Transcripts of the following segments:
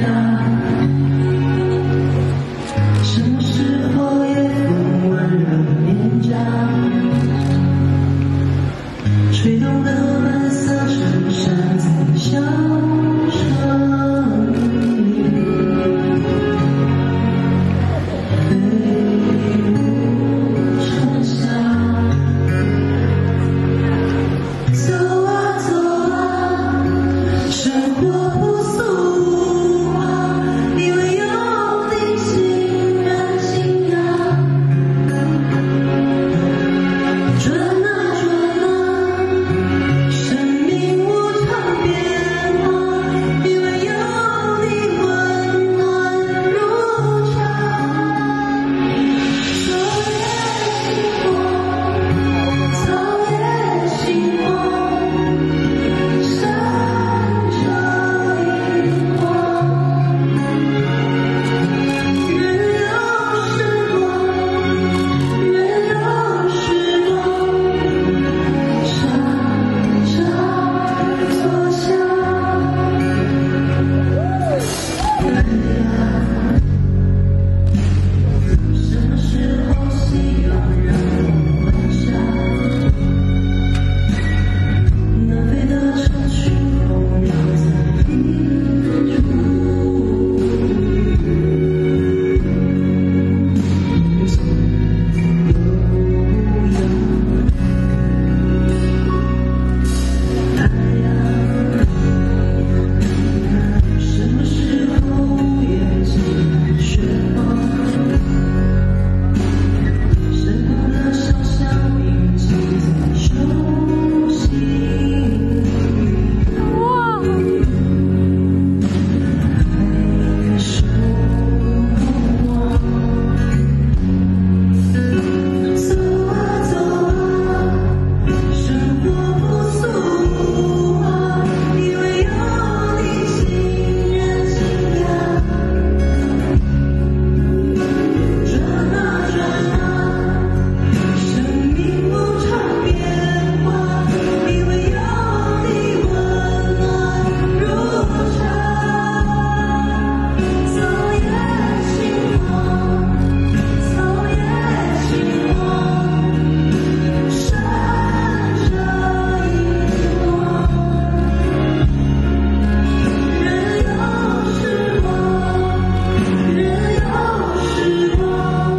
什么时候夜风温热脸颊，吹动的蓝色衬衫在笑声里飞入春夏。走啊走啊，生活朴素化，因为有你欣然惊讶。转啊转啊，生命无常变化，因为有你温暖如茶。草叶星光，闪着荧光，任由时光，任由时光，沙沙作响。什么时候希望让我放下？南飞的城市风绕在彼处，总有太阳。什么时候五月尽染雪花？深红的小香铭记在手心里，还守望。走啊走啊，生活朴素化，因为有你欣然惊讶。转啊转啊，生命无常变化，因为有你温暖如茶。草叶星光，草叶星光，闪着荧光，任由时光，任由时光，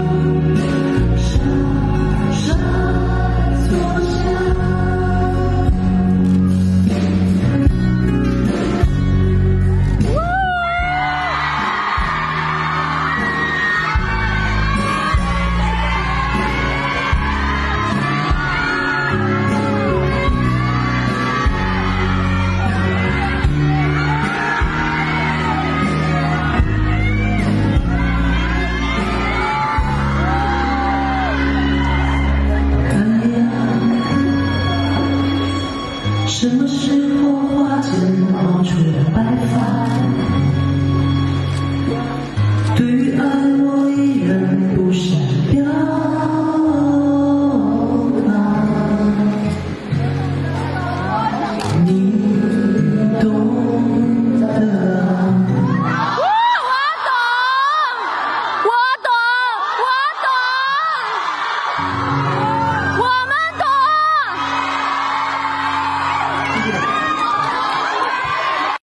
沙沙作响。什么时候花间冒出了白发？